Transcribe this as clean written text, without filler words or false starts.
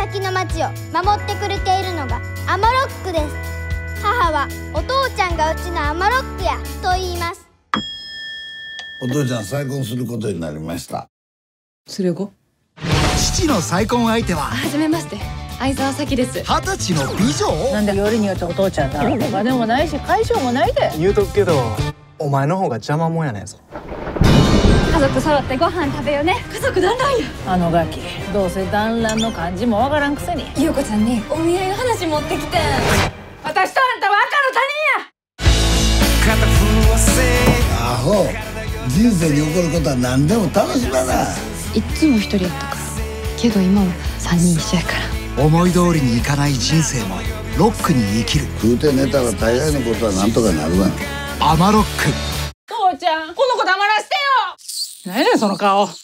先の町を守ってくれているのがアマロックです。母はお父ちゃんがうちのアマロックやと言います。 お父ちゃん再婚することになりました。 連れ子？ 父の再婚相手ははじめまして、相沢咲です。 20歳の美女。 なんでよりによってお父ちゃんだ。お金もないし解消もないで。 言うとくけど、お前の方が邪魔もんやねんぞ。 家族揃ってご飯食べようね。家族団らんや。 あのガキ、どうせ団らんの漢字もわからんくせに。 優子ちゃんにお見合いの話持ってきて。 私とあんたは赤の他人や。 アホ、人生に起こることは何でも楽しまな。 いっつも一人やったから。けど今は3人一緒やから。 思い通りにいかない人生もロックに生きる。 食うて寝たら大概のことはなんとかなるわ。 アマロック。 父ちゃん、この子黙らせてよ。何やねんその顔。